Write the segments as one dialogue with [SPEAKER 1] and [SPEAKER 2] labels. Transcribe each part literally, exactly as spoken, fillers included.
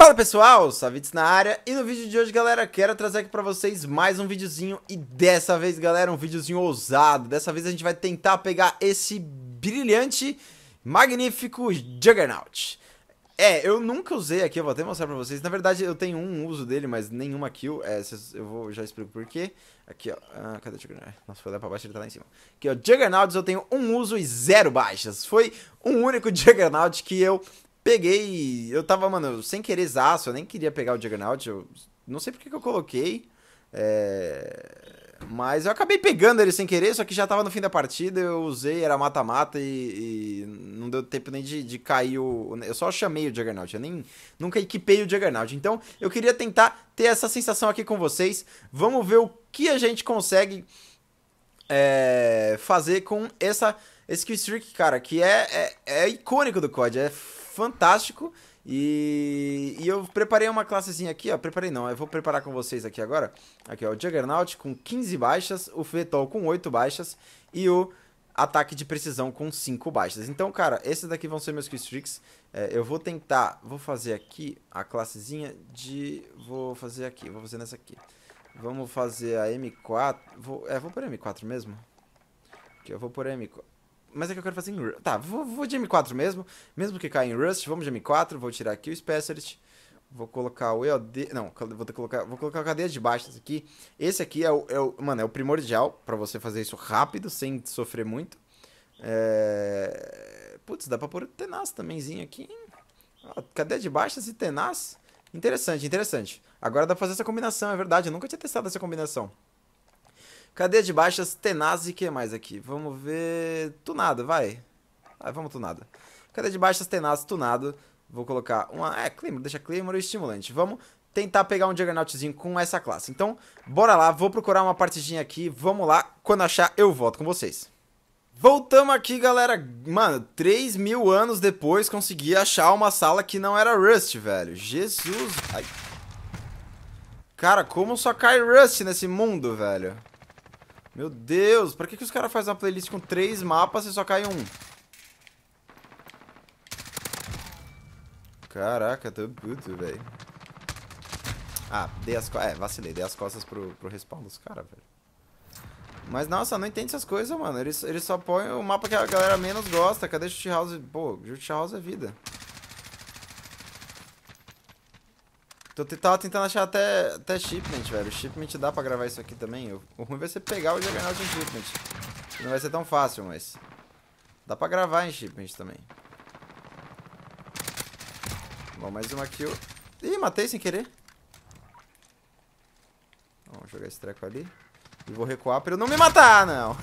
[SPEAKER 1] Fala pessoal, Savits na área, e no vídeo de hoje, galera, quero trazer aqui pra vocês mais um videozinho, e dessa vez, galera, um videozinho ousado. Dessa vez a gente vai tentar pegar esse brilhante, magnífico Juggernaut. É, eu nunca usei aqui, eu vou até mostrar pra vocês. Na verdade, eu tenho um uso dele, mas nenhuma kill. É, eu vou, já explico por quê. Aqui, ó. Ah, cadê o Juggernaut? Nossa, foi lá pra baixo, ele tá lá em cima. Aqui, ó. Juggernauts eu tenho um uso e zero baixas. Foi um único Juggernaut que eu peguei. Eu tava, mano, sem querer zaço. Eu nem queria pegar o Juggernaut. Eu não sei porque que eu coloquei. É... Mas eu acabei pegando ele sem querer, só que já tava no fim da partida, eu usei, era mata-mata e, e não deu tempo nem de, de cair o... Eu só chamei o Juggernaut, eu nem, nunca equipei o Juggernaut. Então eu queria tentar ter essa sensação aqui com vocês. Vamos ver o que a gente consegue é, fazer com essa, esse killstreak, cara, que é, é, é icônico do C O D, é fantástico. E, e eu preparei uma classezinha aqui, ó, preparei não, eu vou preparar com vocês aqui agora. Aqui, ó, o Juggernaut com quinze baixas, o VTOL com oito baixas e o ataque de precisão com cinco baixas. Então, cara, esses daqui vão ser meus killstreaks. É, eu vou tentar, vou fazer aqui a classezinha de... Vou fazer aqui, vou fazer nessa aqui. Vamos fazer a M quatro, vou, é, vou por M quatro mesmo. Aqui, eu vou por M quatro. Mas é que eu quero fazer em Rust. Tá, vou, vou de M quatro mesmo. Mesmo que caia em Rust, vamos de M quatro. Vou tirar aqui o Specialist. Vou colocar o E O D... Não, vou, ter colocar, vou colocar a cadeia de baixas aqui. Esse aqui é o, é o... Mano, é o primordial pra você fazer isso rápido, sem sofrer muito. É... Putz, dá pra pôr o Tenaz tambémzinho aqui, hein? Cadeia de baixas e Tenaz. Interessante, interessante. Agora dá pra fazer essa combinação, é verdade. Eu nunca tinha testado essa combinação. Cadeia de baixas, Tenaz e o que mais aqui? Vamos ver... Tunado, vai. Ah, vamos tunado. Cadeia de baixas, Tenaz, tunado. Vou colocar uma... É, Claymore, deixa Claymore e estimulante. Vamos tentar pegar um Juggernautzinho com essa classe. Então, bora lá. Vou procurar uma partidinha aqui. Vamos lá. Quando achar, eu volto com vocês. Voltamos aqui, galera. Mano, três mil anos depois, consegui achar uma sala que não era Rust, velho. Jesus. Ai. Cara, como só cai Rust nesse mundo, velho? Meu Deus, pra que, que os caras fazem uma playlist com três mapas e só cai um? Caraca, tô puto, velho. Ah, dei as costas. É, vacilei, dei as costas pro, pro respawn dos caras, velho. Mas nossa, não entendo essas coisas, mano. Eles, eles só põem o mapa que a galera menos gosta. Cadê Shoot House? Pô, Shoot House é vida. Tô, tava tentando achar até, até shipment, velho. Shipment dá pra gravar isso aqui também. O, o ruim vai ser pegar o Juggernaut em shipment. Não vai ser tão fácil, mas... Dá pra gravar em shipment também. Bom, mais uma kill. Ih, matei sem querer. Vamos jogar esse treco ali. E vou recuar pra ele não me matar, não.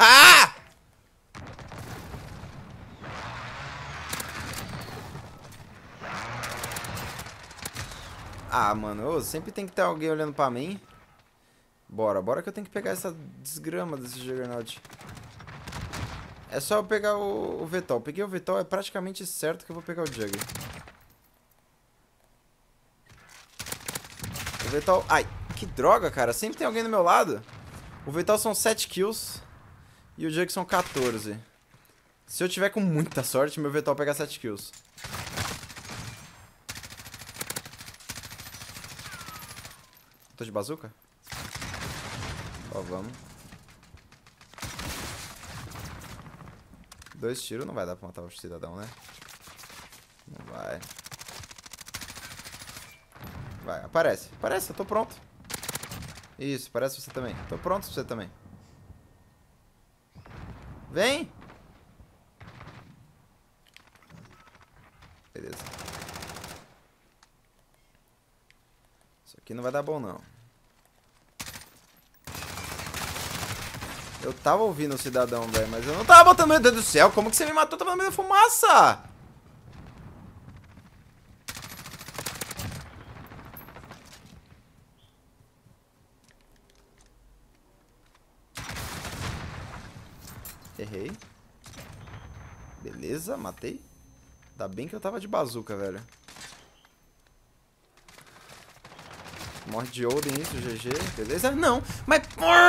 [SPEAKER 1] Ah, mano, ô, sempre tem que ter alguém olhando pra mim. Bora, bora que eu tenho que pegar essa desgrama desse Juggernaut. É só eu pegar o, o VTOL. Peguei o VTOL, é praticamente certo que eu vou pegar o Jugger. O VTOL... Ai, que droga, cara. Sempre tem alguém do meu lado. O VTOL são sete kills e o Jugger são quatorze. Se eu tiver com muita sorte, meu VTOL pega sete kills. Tô de bazuca? Ó, vamos. Dois tiros não vai dar pra matar o cidadão, né? Não vai. Vai, aparece. Aparece, eu tô pronto. Isso, parece você também. Tô pronto pra você também. Vem! Beleza. Isso aqui não vai dar bom, não. Eu tava ouvindo o cidadão, velho, mas eu não tava botando... Meu Deus do céu, como que você me matou? Tava no meio da fumaça! Errei. Beleza, matei. Ainda bem que eu tava de bazuca, velho. Morre de Oden isso, G G. Beleza? Não, mas...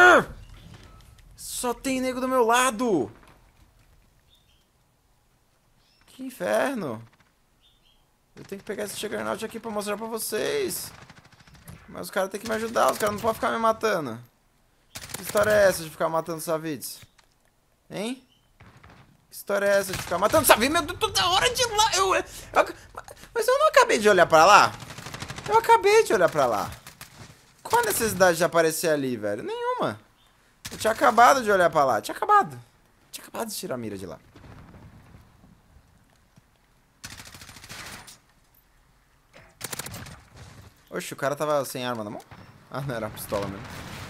[SPEAKER 1] Só tem nego do meu lado. Que inferno. Eu tenho que pegar esse Juggernaut aqui pra mostrar pra vocês. Mas os caras têm que me ajudar, os caras não podem ficar me matando. Que história é essa de ficar matando Savids? Hein? Que história é essa de ficar matando Savids? Meu Deus, toda hora de lá. Eu, eu, eu, mas eu não acabei de olhar pra lá? Eu acabei de olhar pra lá. Qual a necessidade de aparecer ali, velho? Nenhuma. Eu tinha acabado de olhar pra lá. Tinha acabado. Tinha acabado de tirar a mira de lá. Oxe, o cara tava sem arma na mão? Ah, não, era uma pistola mesmo.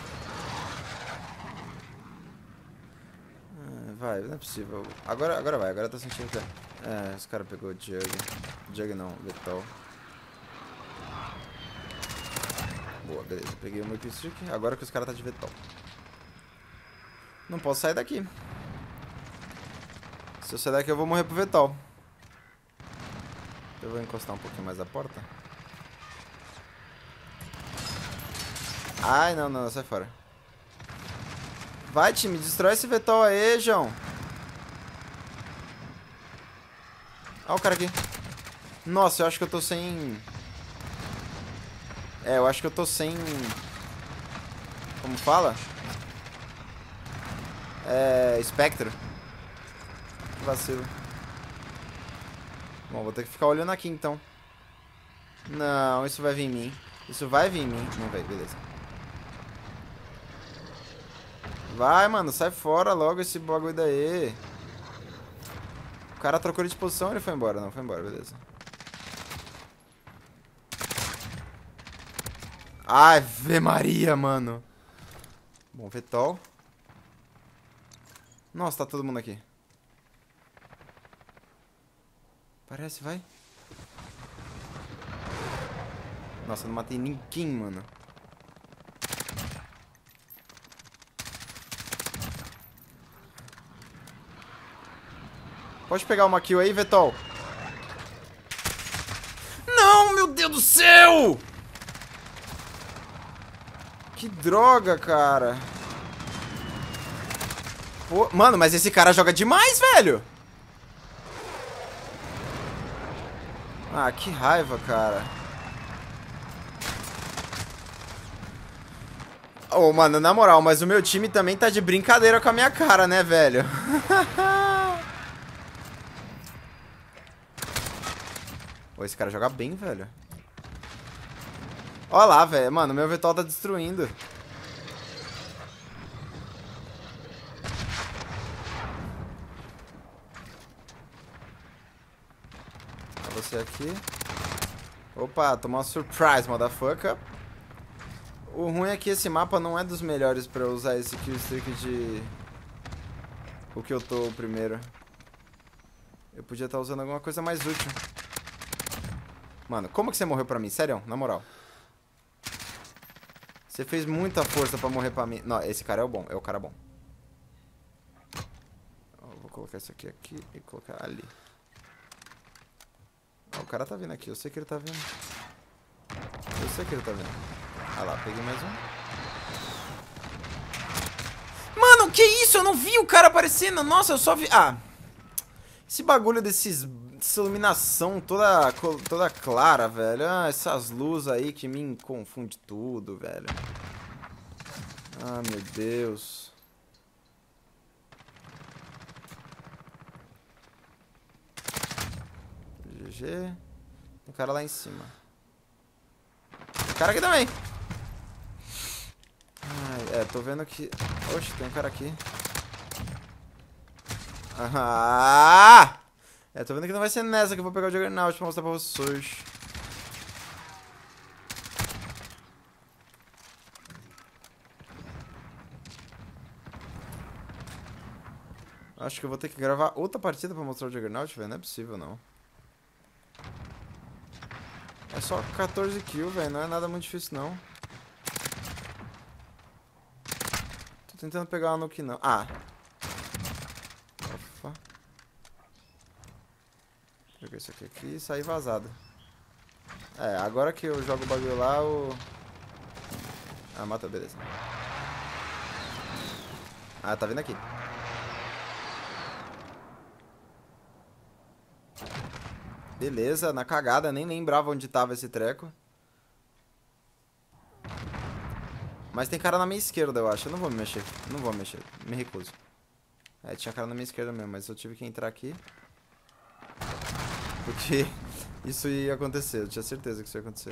[SPEAKER 1] Ah, vai, não é possível. Agora, agora vai, agora eu tô sentindo que... É, esse cara pegou o Jug. Jug não, Vital. Boa, beleza. Peguei o meu Stick. Agora que os caras tá de Vital. Não posso sair daqui. Se eu sair daqui eu vou morrer pro Vital. Eu vou encostar um pouquinho mais a porta. Ai, não, não, sai fora. Vai, time, destrói esse Vetol aí, João. Olha o cara aqui. Nossa, eu acho que eu tô sem... É, eu acho que eu tô sem... Como fala? É... Espectro. Que vacilo. Bom, vou ter que ficar olhando aqui, então. Não, isso vai vir em mim. Isso vai vir em mim. Não vai, beleza. Vai, mano, sai fora logo esse bagulho daí. O cara trocou de posição e ele foi embora. Não, foi embora, beleza. Ave Maria, mano. Bom, Vetol. Nossa, tá todo mundo aqui. Parece, vai. Nossa, eu não matei ninguém, mano. Pode pegar uma kill aí, Vetol. Não, meu Deus do céu! Que droga, cara. Pô, mano, mas esse cara joga demais, velho. Ah, que raiva, cara. Ô, oh, mano, na moral, mas o meu time também tá de brincadeira com a minha cara, né, velho? Pô, esse cara joga bem, velho. Olha lá, velho. Mano, meu Vetol tá destruindo. Tá você aqui. Opa, tomou uma surprise, motherfucker. O ruim é que esse mapa não é dos melhores pra eu usar esse killstreak de... O que eu tô primeiro. Eu podia estar usando alguma coisa mais útil. Mano, como que você morreu pra mim? Sério, na moral. Você fez muita força pra morrer pra mim. Não, esse cara é o bom, é o cara bom. Eu vou colocar isso aqui aqui e colocar ali. Ah, o cara tá vindo aqui, eu sei que ele tá vindo. Eu sei que ele tá vindo. Ah lá, peguei mais um. Mano, que isso? Eu não vi o cara aparecendo. Nossa, eu só vi... Ah, esse bagulho desses... Essa iluminação toda, toda clara, velho. Ah, essas luzes aí que me confunde tudo, velho. Ah, meu Deus. G G. Tem um cara lá em cima. Tem cara aqui também. Ai, é, tô vendo que... Oxe, tem um cara aqui. Ah! É, tô vendo que não vai ser nessa que eu vou pegar o Juggernaut pra mostrar pra vocês. Acho que eu vou ter que gravar outra partida pra mostrar o Juggernaut, velho. Não é possível, não. É só quatorze kills, velho. Não é nada muito difícil, não. Tô tentando pegar uma nuke, não. Ah. Ufa. Joguei isso aqui, aqui e saí vazado. É, agora que eu jogo o bagulho lá, o... Ah, mata, beleza. Ah, tá vindo aqui. Beleza, na cagada. Nem lembrava onde tava esse treco. Mas tem cara na minha esquerda, eu acho. Eu não vou me mexer. Não vou me mexer. Me recuso. É, tinha cara na minha esquerda mesmo, mas eu tive que entrar aqui. Porque isso ia acontecer. Eu tinha certeza que isso ia acontecer.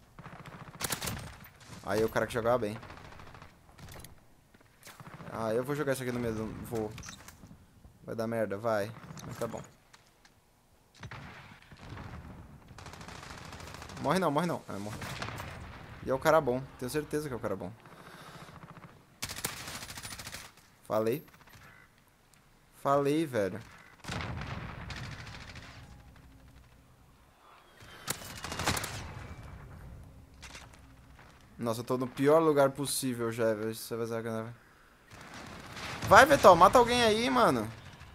[SPEAKER 1] Aí o cara que jogava bem. Ah, eu vou jogar isso aqui no meio do... Vou. Vai dar merda, vai. Mas tá bom. Morre não, morre não. Ah, morre. E é o cara bom. Tenho certeza que é o cara bom. Falei. Falei, velho. Nossa, eu tô no pior lugar possível já, velho. Você vai sacanear. Vai, Vetol, mata alguém aí, mano.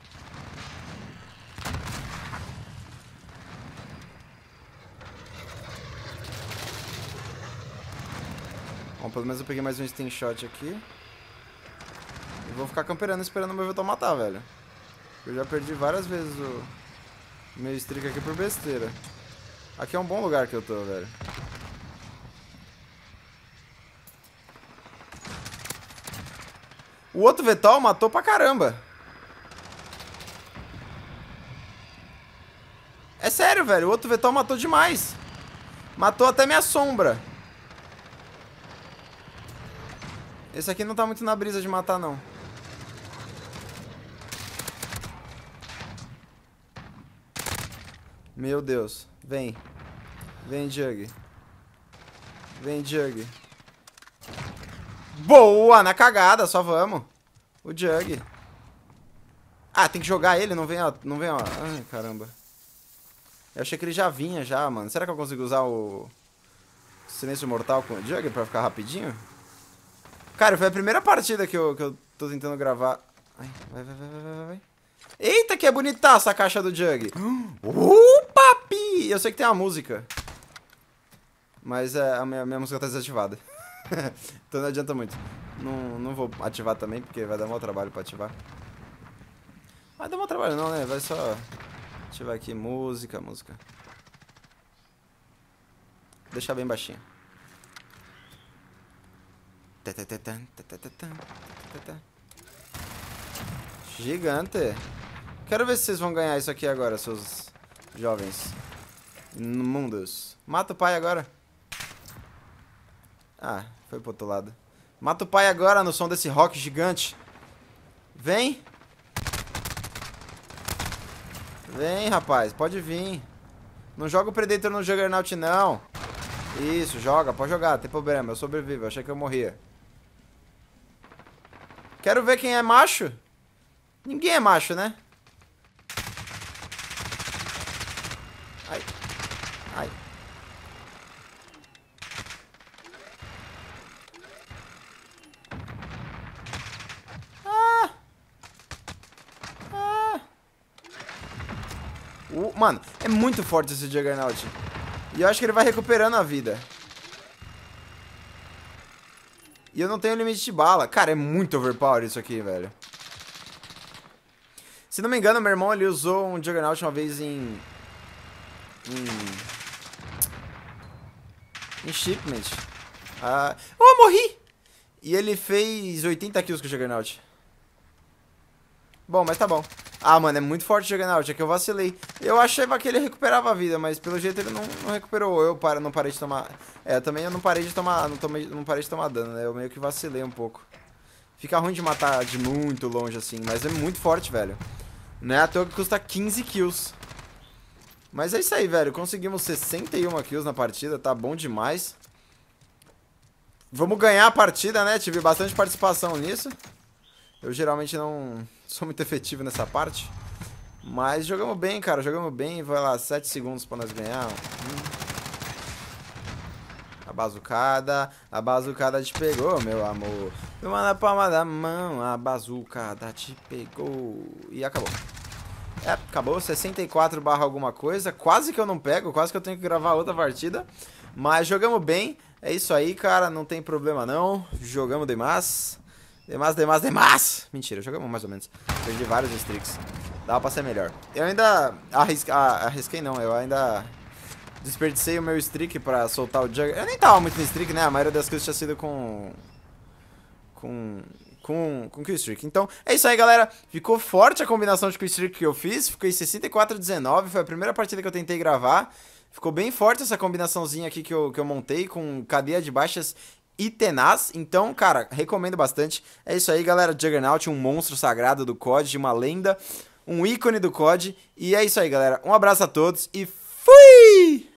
[SPEAKER 1] Bom, pelo menos eu peguei mais um steam shot aqui. E vou ficar camperando esperando o meu Vetol matar, velho. Eu já perdi várias vezes o meu streak aqui por besteira. Aqui é um bom lugar que eu tô, velho. O outro Vetol matou pra caramba. É sério, velho. O outro Vetol matou demais. Matou até minha sombra. Esse aqui não tá muito na brisa de matar, não. Meu Deus. Vem. Vem, Jug. Vem, Jug. Boa! Na cagada, só vamos. O Jug. Ah, tem que jogar ele, não vem, ó. Não vem, ó. Ai, caramba. Eu achei que ele já vinha, já, mano. Será que eu consigo usar o Silêncio Mortal com o Jug pra ficar rapidinho? Cara, foi a primeira partida que eu, que eu tô tentando gravar. Ai, vai, vai, vai, vai, vai, vai. Eita, que é bonitaça a caixa do Jug. Uh, papi! Eu sei que tem uma música. Mas é, a minha, a minha música tá desativada. Então não adianta muito. Não, não vou ativar também, porque vai dar mau trabalho pra ativar. Vai dar mau trabalho não, né? Vai só ativar aqui, música, música. Deixar bem baixinho. Gigante. Quero ver se vocês vão ganhar isso aqui agora, seus jovens mundos. Mata o pai agora. Ah, foi pro outro lado. Mata o pai agora no som desse rock gigante. Vem. Vem, rapaz. Pode vir. Não joga o Predator no Juggernaut, não. Isso, joga. Pode jogar, não tem problema. Eu sobrevivo. Eu achei que eu morria. Quero ver quem é macho. Ninguém é macho, né? Ai. Ai. Ah. Ah. Uh, mano, é muito forte esse Juggernaut. E eu acho que ele vai recuperando a vida. E eu não tenho limite de bala. Cara, é muito overpower isso aqui, velho. Se não me engano, meu irmão, ele usou um Juggernaut uma vez em... Em... Em Shipment. Ah... Oh, morri! E ele fez oitenta kills com o Juggernaut. Bom, mas tá bom. Ah, mano, é muito forte o Juggernaut, é que eu vacilei. Eu achava que ele recuperava a vida, mas pelo jeito ele não, não recuperou. Eu para, não parei de tomar... É, também eu não parei de tomar... Não, tomei, não parei de tomar dano, né? Eu meio que vacilei um pouco. Fica ruim de matar de muito longe, assim, mas é muito forte, velho. Não é à toa que custa quinze kills. Mas é isso aí, velho. Conseguimos sessenta e uma kills na partida, tá bom demais. Vamos ganhar a partida, né? Tive bastante participação nisso. Eu geralmente não sou muito efetivo nessa parte. Mas jogamos bem, cara. Jogamos bem. Vai lá, sete segundos pra nós ganhar. Hum. A bazucada. A bazucada te pegou, meu amor. Toma na palma da mão. A bazucada te pegou. E acabou. É, acabou. sessenta e quatro barra alguma coisa. Quase que eu não pego. Quase que eu tenho que gravar outra partida. Mas jogamos bem. É isso aí, cara. Não tem problema, não. Jogamos demais. Demais, demais, demais. Mentira, jogamos mais ou menos. Perdi vários streaks. Dava pra ser melhor. Eu ainda arrisca, ah, arrisquei não, eu ainda desperdicei o meu streak pra soltar o Juggernaut. Eu nem tava muito no streak, né? A maioria das coisas tinha sido com... Com... Com, com Killstreak. Então, é isso aí, galera. Ficou forte a combinação de Killstreak que eu fiz. Ficou em sessenta e quatro a dezenove. Foi a primeira partida que eu tentei gravar. Ficou bem forte essa combinaçãozinha aqui que eu, que eu montei com cadeia de baixas e tenaz. Então, cara, recomendo bastante. É isso aí, galera. Juggernaut, um monstro sagrado do C O D, uma lenda, um ícone do C O D. E é isso aí, galera. Um abraço a todos e fui!